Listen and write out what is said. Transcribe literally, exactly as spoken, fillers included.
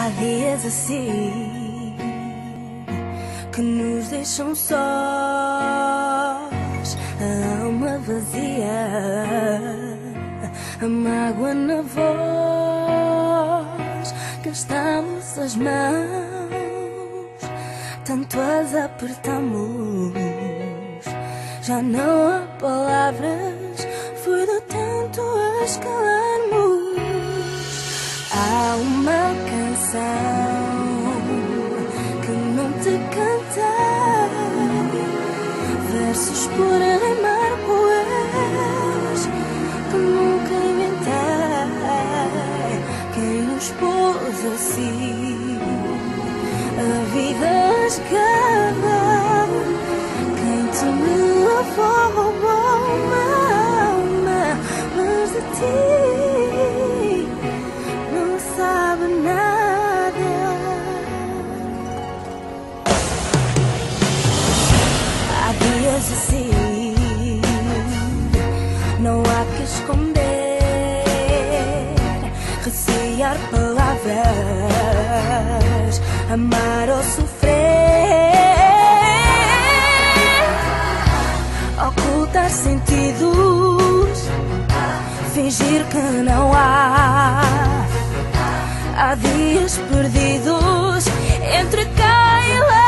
Há dias assim que nos deixam sós, a alma vazia, a mágoa na voz. Gastamos as mãos, tanto as apertamos, já não há palavras, foi de tanto as calarmos. Há uma canção que não te cantei, versos por rimar poemas que nunca inventei. Quem nos pôs assim a vida escada, quem te me levou uma alma, mas de ti sabe nada. Há dias assim, não há que esconder, recear palavras, amar ou sofrer, ocultar sentidos, fingir que não há. Há dias perdidos entre cá e lá.